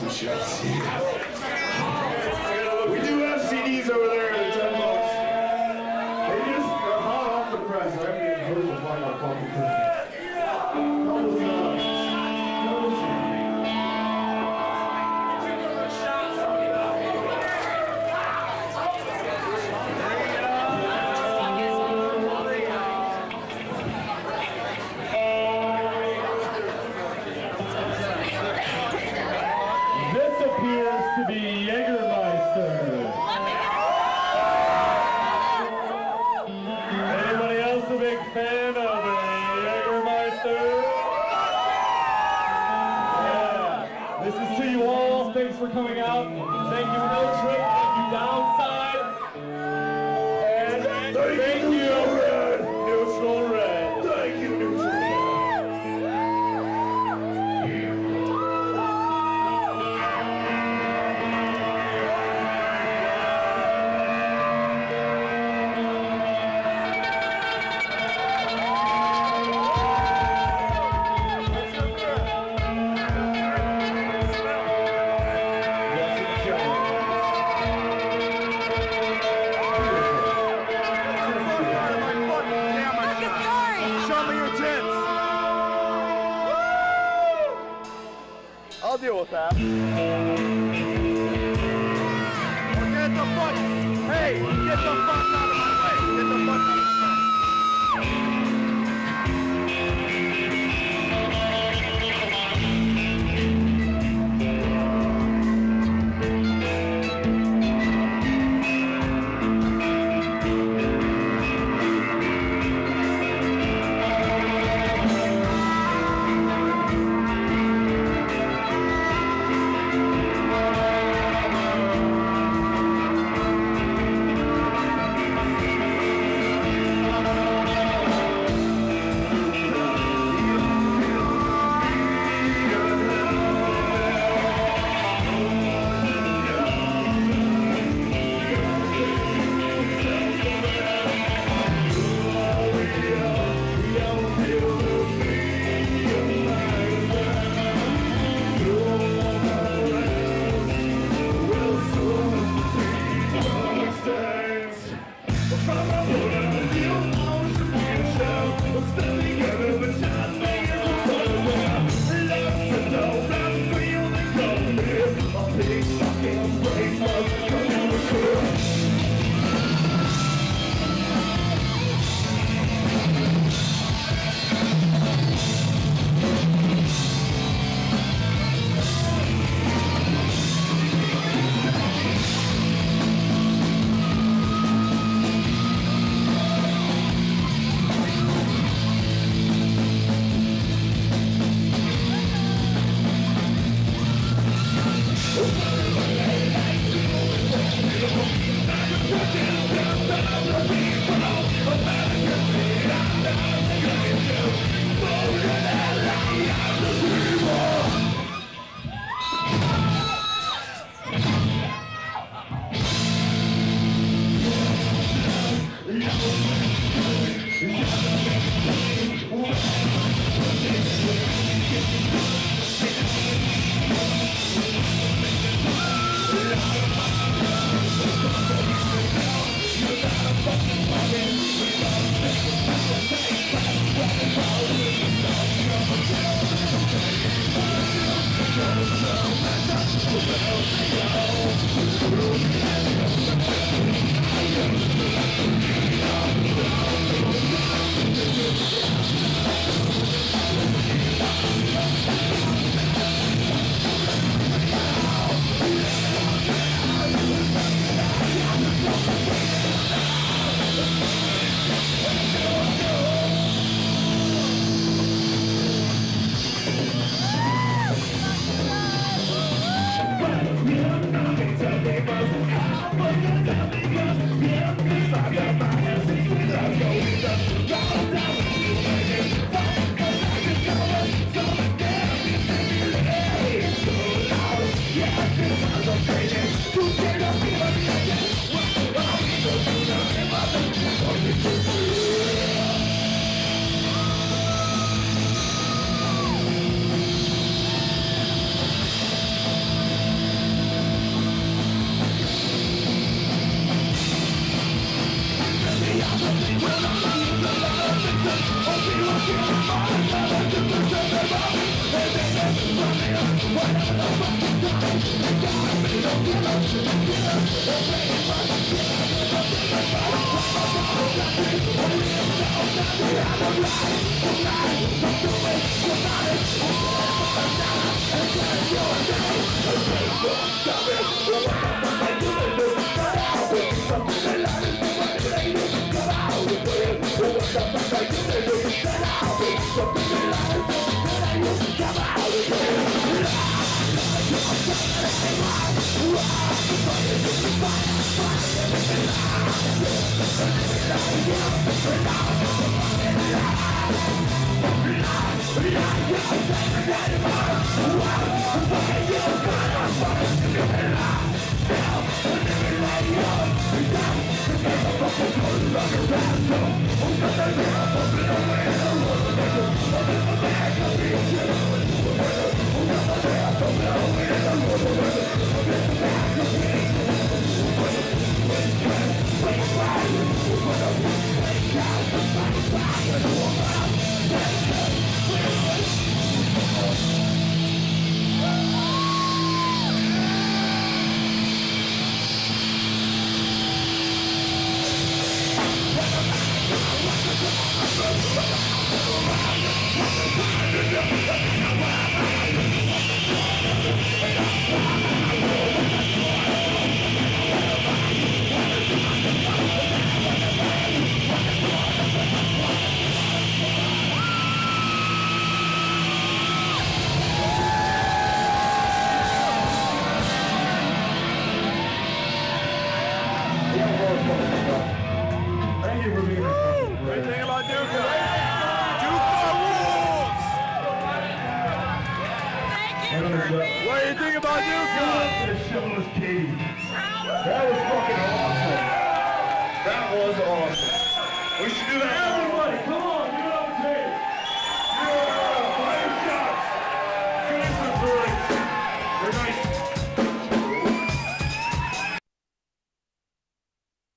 some shit. We do have CDs over there at $10. They just are hot off the press. I'm getting hurt with my fucking thing. Thanks for coming out. Thank you, No Trip. Thank you, Downside. And thank you, Neutral Red. Thank you, Neutral Red. I'll deal with that. Well, get the fuck. Hey, get the fuck out of my way. Get the fuck out of my way. Thank you for being here. What do you think about DUHKHA? DUHKHA rules! What What do you think about DUHKHA? the show was Katie. That was fucking awesome.